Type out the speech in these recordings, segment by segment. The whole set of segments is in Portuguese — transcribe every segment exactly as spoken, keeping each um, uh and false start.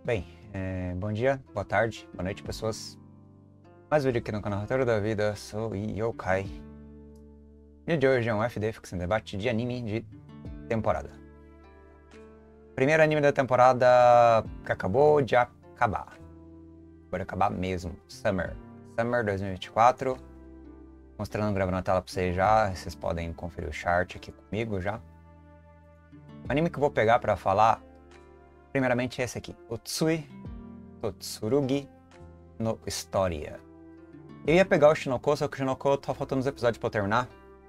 Bem, é, bom dia, boa tarde, boa noite, pessoas. Mais um vídeo aqui no canal Roteiro da Vida, sou Yokai. O vídeo de hoje é um F D Fixing Debate de anime de temporada. Primeiro anime da temporada que acabou de acabar. Pode acabar mesmo, Summer. Summer dois mil e vinte e quatro. Mostrando, gravando na tela pra vocês já, vocês podem conferir o chart aqui comigo já. O anime que eu vou pegar pra falar, primeiramente é esse aqui, Otsui Totsurugi no Historia. Eu ia pegar o Shinoko, só que o Shinoko tá faltando uns episódios pra eu terminar.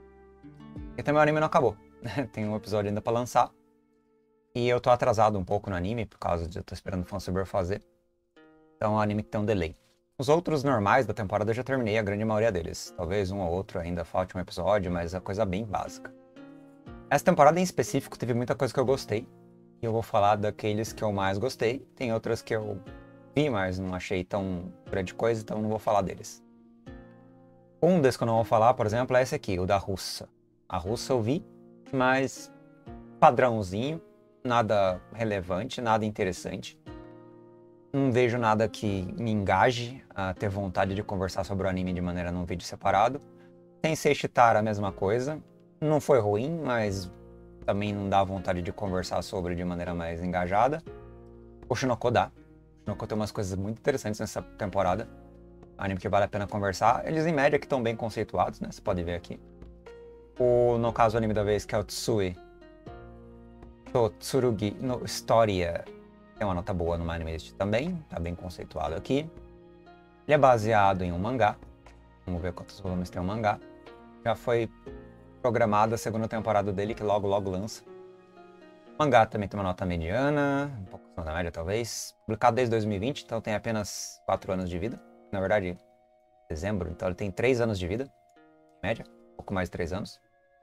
E também o anime não acabou, tem um episódio ainda pra lançar. E eu tô atrasado um pouco no anime, por causa de eu tô esperando o fansubber fazer. Então é um anime que tem um delay. Os outros normais da temporada eu já terminei, a grande maioria deles. Talvez um ou outro ainda falte um episódio, mas é coisa bem básica. Essa temporada em específico teve muita coisa que eu gostei. E eu vou falar daqueles que eu mais gostei. Tem outras que eu vi, mas não achei tão grande coisa, então não vou falar deles. Um desses que eu não vou falar, por exemplo, é esse aqui, o da Russa. A Russa eu vi, mas padrãozinho, nada relevante, nada interessante. Não vejo nada que me engaje a ter vontade de conversar sobre o anime de maneira num vídeo separado. Tensei Shitara, a mesma coisa. Não foi ruim, mas também não dá vontade de conversar sobre de maneira mais engajada. O Shinoko dá. O Shinoko tem umas coisas muito interessantes nessa temporada. Anime que vale a pena conversar. Eles, em média, que estão bem conceituados, né? Você pode ver aqui. O, no caso, o anime da vez, que é o Tsui Totsurugi no Historia. Tem uma nota boa no My Anime também. Tá bem conceituado aqui. Ele é baseado em um mangá. Vamos ver quantos volumes tem o mangá. Já foi programada a segunda temporada dele, que logo, logo lança. O mangá também tem uma nota mediana, um pouco acima da média, talvez. Publicado desde dois mil e vinte, então tem apenas quatro anos de vida. Na verdade, dezembro, então ele tem três anos de vida, em média. Um pouco mais de três anos.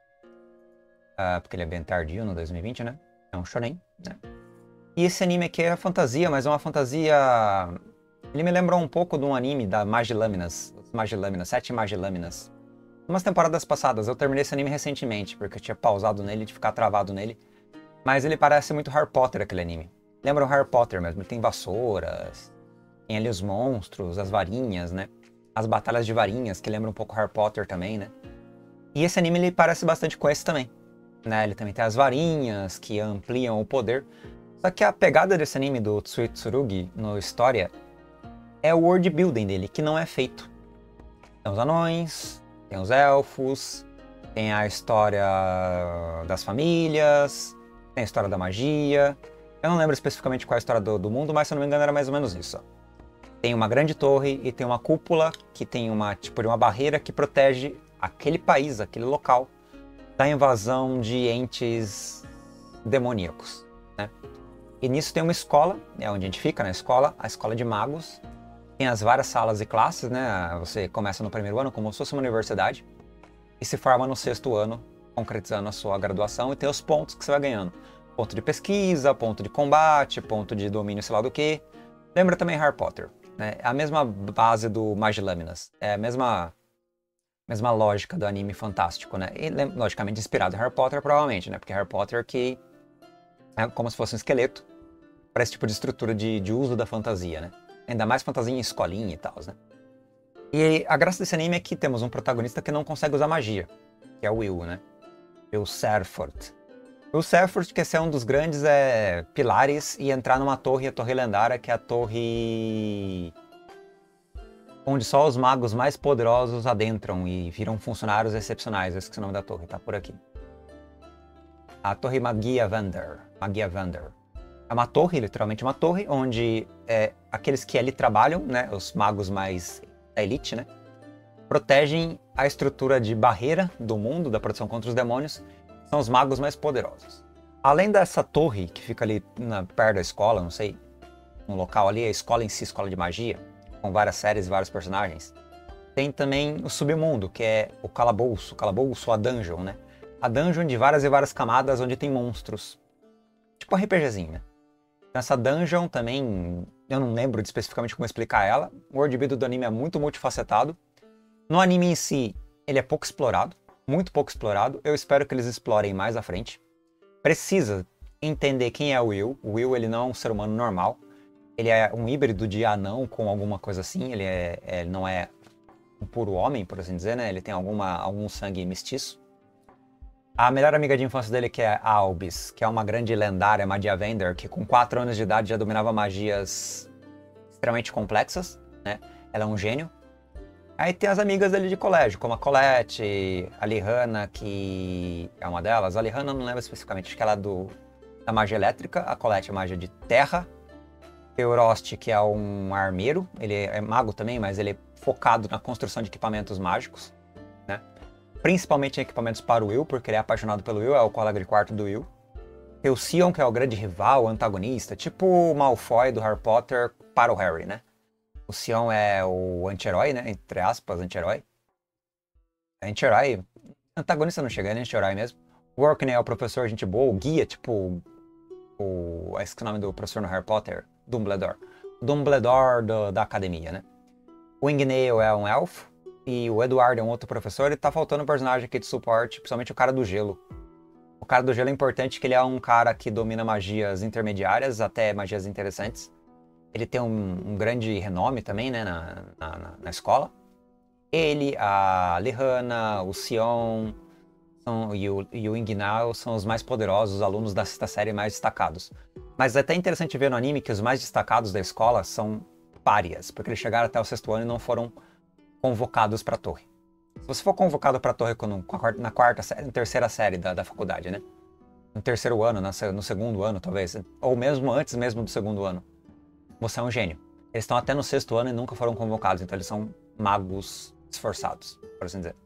Uh, porque ele é bem tardio, no dois mil e vinte, né? É um shonen, né? E esse anime aqui é fantasia, mas é uma fantasia... Ele me lembrou um pouco de um anime da Magilâminas. Magilâminas, Sete Magilâminas. Umas temporadas passadas, eu terminei esse anime recentemente, porque eu tinha pausado nele, de ficar travado nele. Mas ele parece muito Harry Potter, aquele anime. Lembra o Harry Potter mesmo, ele tem vassouras, tem ali os monstros, as varinhas, né? As batalhas de varinhas, que lembram um pouco Harry Potter também, né? E esse anime, ele parece bastante com esse também, né? Ele também tem as varinhas, que ampliam o poder. Só que a pegada desse anime, do Tsui Tsurugi, no História, é o world building dele, que não é feito. Tem os anões, tem os elfos, tem a história das famílias, tem a história da magia. Eu não lembro especificamente qual é a história do, do mundo, mas se eu não me engano era mais ou menos isso. Tem uma grande torre e tem uma cúpula que tem uma tipo de uma barreira que protege aquele país, aquele local, da invasão de entes demoníacos, né? E nisso tem uma escola, é onde a gente fica, na escola, a escola de magos. Tem as várias salas e classes, né? Você começa no primeiro ano como se fosse uma universidade e se forma no sexto ano, concretizando a sua graduação, e tem os pontos que você vai ganhando. Ponto de pesquisa, ponto de combate, ponto de domínio sei lá do que. Lembra também Harry Potter, né? É a mesma base do Magilâminas, é a mesma, mesma lógica do anime fantástico, né? E logicamente inspirado em Harry Potter, provavelmente, né? Porque Harry Potter que é como se fosse um esqueleto para esse tipo de estrutura de, de uso da fantasia, né? Ainda mais fantasia em escolinha e tal, né? E a graça desse anime é que temos um protagonista que não consegue usar magia, que é o Will, né? Will Serford. Will Serford, que esse é um dos grandes é, pilares, e entrar numa torre, a torre lendária, que é a torre onde só os magos mais poderosos adentram e viram funcionários excepcionais. Eu esqueci o nome da torre, tá por aqui. A Torre Magia Vander. Magia Vander. É uma torre, literalmente uma torre, onde é, aqueles que ali trabalham, né, os magos mais da elite, né, protegem a estrutura de barreira do mundo, da proteção contra os demônios, são os magos mais poderosos. Além dessa torre, que fica ali na, perto da escola, não sei, um local ali, a escola em si, escola de magia, com várias séries e vários personagens, tem também o submundo, que é o calabouço, o calabouço, a dungeon, né? A dungeon de várias e várias camadas, onde tem monstros. Tipo um RPGzinho, né? Nessa dungeon também, eu não lembro de especificamente como explicar ela. O world building do anime é muito multifacetado. No anime em si, ele é pouco explorado, muito pouco explorado. Eu espero que eles explorem mais à frente. Precisa entender quem é o Will. O Will, ele não é um ser humano normal. Ele é um híbrido de anão com alguma coisa assim. Ele, é, é, não é um puro homem, por assim dizer, né? Ele tem alguma, algum sangue mestiço. A melhor amiga de infância dele, que é a Albis, que é uma grande lendária magia Vendor, que com quatro anos de idade já dominava magias extremamente complexas, né? Ela é um gênio. Aí tem as amigas dele de colégio, como a Colette, a Lihana, que é uma delas. A Lihana não lembro especificamente, acho que ela é do, da magia elétrica. A Colette é magia de terra. Tem o Rost, que é um armeiro. Ele é mago também, mas ele é focado na construção de equipamentos mágicos, né? Principalmente em equipamentos para o Will, porque ele é apaixonado pelo Will, é o colega de quarto do Will. Tem o Sion, que é o grande rival, o antagonista, tipo o Malfoy do Harry Potter para o Harry, né? O Sion é o anti-herói, né? Entre aspas, anti-herói. Anti-herói. Antagonista não chega, é anti-herói mesmo. O Orkney é o professor gente boa, o guia, tipo o... Esse é o nome do professor no Harry Potter, Dumbledore. O Dumbledore do, da academia, né? O Ingnale é um elfo. E o Eduardo é um outro professor. E tá faltando um personagem aqui de suporte, principalmente o cara do gelo. O cara do gelo é importante que ele é um cara que domina magias intermediárias, até magias interessantes. Ele tem um, um grande renome também, né, na, na, na escola. Ele, a Lihana, o Sion são, e o, e o Ingnal são os mais poderosos, os alunos da sexta série mais destacados. Mas é até interessante ver no anime que os mais destacados da escola são párias, porque eles chegaram até o sexto ano e não foram convocados para a torre. Se você for convocado para a torre quando, na quarta série, na terceira série da, da faculdade, né? No terceiro ano, no segundo ano, talvez, ou mesmo antes mesmo do segundo ano, você é um gênio. Eles estão até no sexto ano e nunca foram convocados, então eles são magos esforçados, por assim dizer.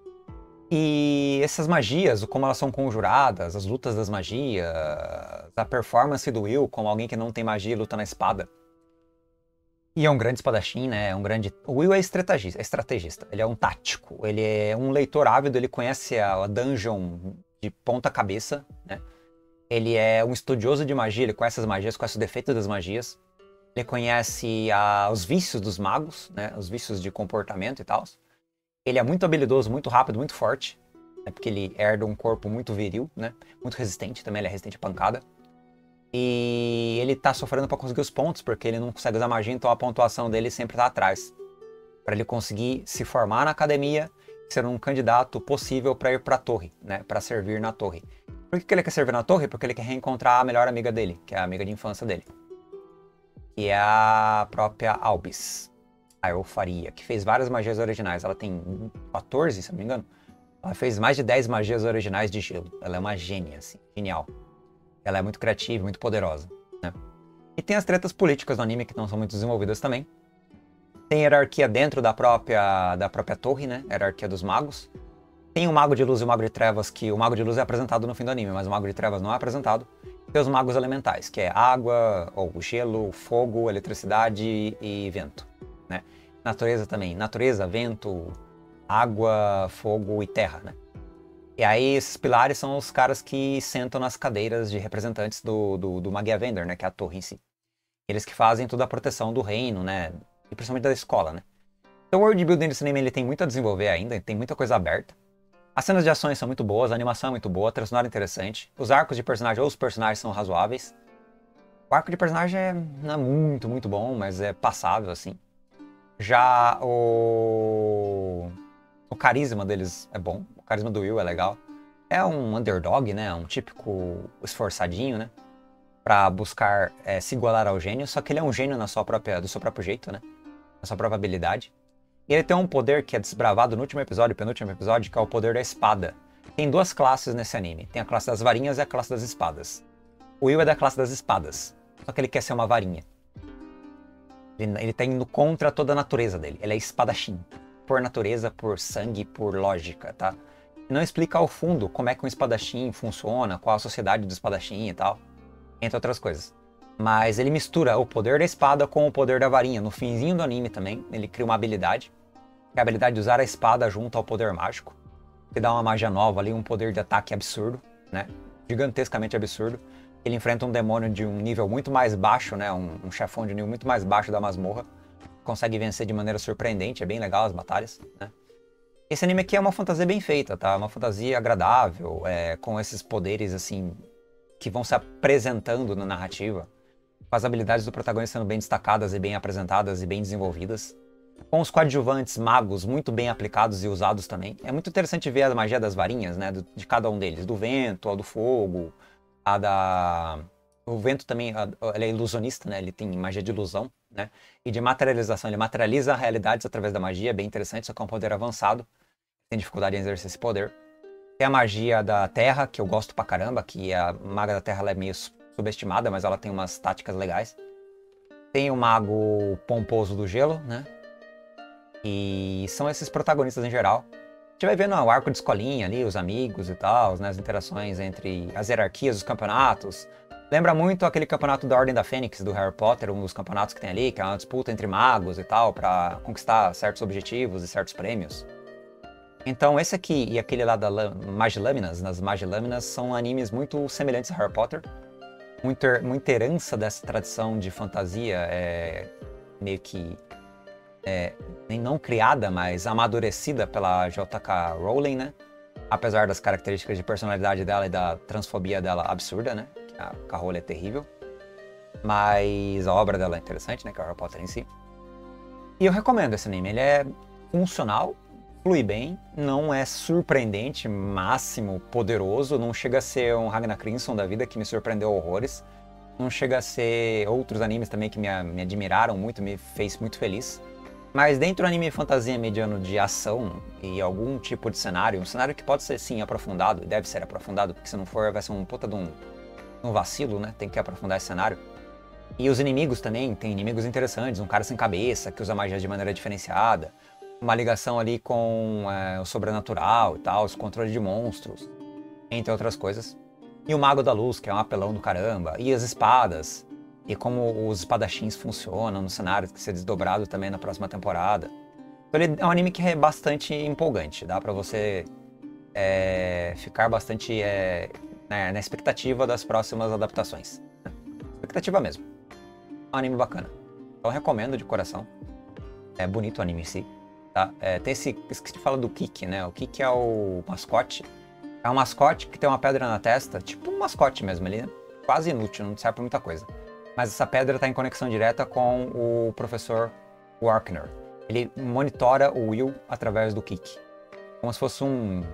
E essas magias, como elas são conjuradas, as lutas das magias, a performance do Will como alguém que não tem magia e luta na espada. E é um grande espadachim, né? É um grande... O Will é estrategista, é estrategista, ele é um tático, ele é um leitor ávido, ele conhece a dungeon de ponta cabeça, né? Ele é um estudioso de magia, ele conhece as magias, conhece os defeitos das magias. Ele conhece a, os vícios dos magos, né? Os vícios de comportamento e tal. Ele é muito habilidoso, muito rápido, muito forte, né? Porque ele herda um corpo muito viril, né? Muito resistente também, ele é resistente à pancada. E ele tá sofrendo para conseguir os pontos, porque ele não consegue usar magia, então a pontuação dele sempre tá atrás. Para ele conseguir se formar na academia, ser um candidato possível para ir para a torre, né? Para servir na torre. Por que, que ele quer servir na torre? Porque ele quer reencontrar a melhor amiga dele, que é a amiga de infância dele. Que é a própria Albis, a Elfaria, que fez várias magias originais. Ela tem quatorze, se não me engano. Ela fez mais de dez magias originais de gelo. Ela é uma gênia, assim, genial. Ela é muito criativa, muito poderosa, né? E tem as tretas políticas no anime que não são muito desenvolvidas também. Tem hierarquia dentro da própria, da própria torre, né? Hierarquia dos magos. Tem o Mago de Luz e o Mago de Trevas, que o Mago de Luz é apresentado no fim do anime, mas o Mago de Trevas não é apresentado. Tem os magos elementais, que é água, ou gelo, fogo, eletricidade e vento, né? Natureza também. Natureza, vento, água, fogo e terra, né? E aí esses pilares são os caras que sentam nas cadeiras de representantes do, do, do Magia Vendor, né? Que é a torre em si. Eles que fazem toda a proteção do reino, né? E principalmente da escola, né? Então o world building desse anime ele tem muito a desenvolver ainda, tem muita coisa aberta. As cenas de ações são muito boas, a animação é muito boa, a trilha sonora é interessante. Os arcos de personagem ou os personagens são razoáveis. O arco de personagem é, não é muito, muito bom, mas é passável, assim. Já o... o carisma deles é bom, o carisma do Will é legal. É um underdog, né? Um típico esforçadinho, né? Pra buscar é, se igualar ao gênio, só que ele é um gênio na sua própria, do seu próprio jeito, né? Na sua própria habilidade. E ele tem um poder que é desbravado no último episódio, penúltimo episódio, que é o poder da espada. Tem duas classes nesse anime. Tem a classe das varinhas e a classe das espadas. O Will é da classe das espadas, só que ele quer ser uma varinha. Ele, ele tá indo contra toda a natureza dele. Ele é espadachim. Por natureza, por sangue, por lógica, tá? Não explica ao fundo como é que um espadachim funciona, qual a sociedade do espadachim e tal, entre outras coisas. Mas ele mistura o poder da espada com o poder da varinha. No finzinho do anime também, ele cria uma habilidade, que é a habilidade de usar a espada junto ao poder mágico, que dá uma magia nova ali, um poder de ataque absurdo, né? Gigantescamente absurdo. Ele enfrenta um demônio de um nível muito mais baixo, né? Um, um chefão de nível muito mais baixo da masmorra. Consegue vencer de maneira surpreendente, é bem legal as batalhas, né? Esse anime aqui é uma fantasia bem feita, tá? Uma fantasia agradável, é, com esses poderes, assim, que vão se apresentando na narrativa. com as habilidades do protagonista sendo bem destacadas e bem apresentadas e bem desenvolvidas, com os coadjuvantes magos muito bem aplicados e usados também. É muito interessante ver a magia das varinhas, né, do, de cada um deles, do vento, a do fogo, a da... O vento também, ele é ilusionista, né, ele tem magia de ilusão, né, e de materialização, ele materializa realidades através da magia, é bem interessante, só que é um poder avançado, tem dificuldade em exercer esse poder. Tem a magia da terra, que eu gosto pra caramba, que a maga da terra ela é meio subestimada, mas ela tem umas táticas legais. Tem o mago pomposo do gelo, né? E são esses protagonistas em geral. A gente vai vendo o arco de escolinha ali, os amigos e tal, né? As interações entre as hierarquias dos campeonatos. Lembra muito aquele campeonato da Ordem da Fênix, do Harry Potter, um dos campeonatos que tem ali, que é uma disputa entre magos e tal, pra conquistar certos objetivos e certos prêmios. Então esse aqui e aquele lá da Magilâminas, nas Magilâminas, são animes muito semelhantes a Harry Potter. Muita, muita herança dessa tradição de fantasia, é, meio que, é, nem não criada, mas amadurecida pela J K Rowling, né? Apesar das características de personalidade dela e da transfobia dela absurda, né? Que a, a Rowling é terrível. Mas a obra dela é interessante, né? Que é o Harry Potter em si. E eu recomendo esse anime, ele é funcional, flui bem, não é surpreendente, máximo, poderoso, não chega a ser um Ragnar Crimson da vida que me surpreendeu horrores, não chega a ser outros animes também que me, me admiraram muito, me fez muito feliz, mas dentro do anime fantasia mediano de ação e algum tipo de cenário, um cenário que pode ser sim aprofundado, deve ser aprofundado, porque se não for vai ser um puta de um, um vacilo, né, tem que aprofundar esse cenário. E os inimigos também, tem inimigos interessantes, um cara sem cabeça, que usa magia de maneira diferenciada, uma ligação ali com é, o sobrenatural e tal, os controles de monstros, entre outras coisas. E o Mago da Luz, que é um apelão do caramba, e as espadas, e como os espadachins funcionam no cenário, que ser desdobrado também na próxima temporada. Então ele é um anime que é bastante empolgante, dá pra você é, ficar bastante é, né, na expectativa das próximas adaptações. Expectativa mesmo. É um anime bacana. Então eu recomendo de coração. É bonito o anime em si. Tá? É, tem esse, esqueci de falar do Kiki, né? O Kiki é o mascote. É um mascote que tem uma pedra na testa, tipo um mascote mesmo, ele é quase inútil, não serve pra muita coisa. Mas essa pedra está em conexão direta com o professor Warkner. Ele monitora o Will através do Kiki. Como se fosse um...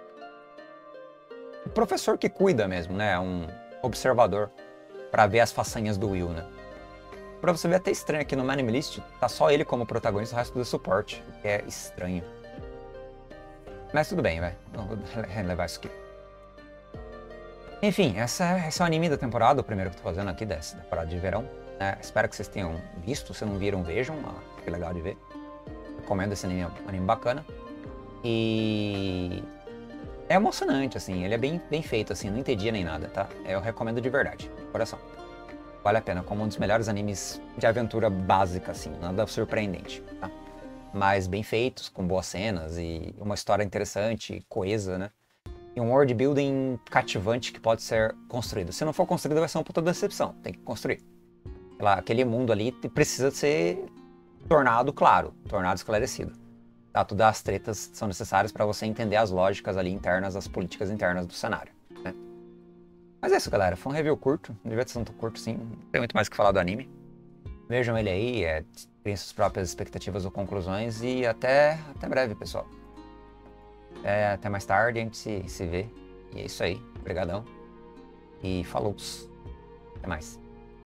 um professor que cuida mesmo, né? Um observador para ver as façanhas do Will, né? Pra você ver até estranho aqui no Manimalist, tá só ele como protagonista, o resto do suporte, o que é estranho. Mas tudo bem, vai. Vou relevar isso aqui. Enfim, essa, esse é o anime da temporada, o primeiro que eu tô fazendo aqui dessa temporada de verão. Né? Espero que vocês tenham visto, se não viram, vejam, ó, que legal de ver. Recomendo esse anime, um anime bacana. E... é emocionante, assim, ele é bem, bem feito, assim, não entendi nem nada, tá? Eu recomendo de verdade, de coração. Vale a pena, como um dos melhores animes de aventura básica, assim, nada surpreendente, tá? Mas bem feitos, com boas cenas e uma história interessante, coesa, né? E um world building cativante que pode ser construído. Se não for construído, vai ser uma puta decepção, tem que construir. Lá, aquele mundo ali precisa ser tornado claro, tornado esclarecido. Tá? Todas as tretas são necessárias para você entender as lógicas ali internas, as políticas internas do cenário, né? Mas é isso, galera. Foi um review curto. Não devia ter tanto curto, sim. Não tem muito mais o que falar do anime. Vejam ele aí, é, criem suas próprias expectativas ou conclusões. E até, até breve, pessoal. É, até mais tarde, a gente se, se vê. E é isso aí. Obrigadão. E falou. Até mais.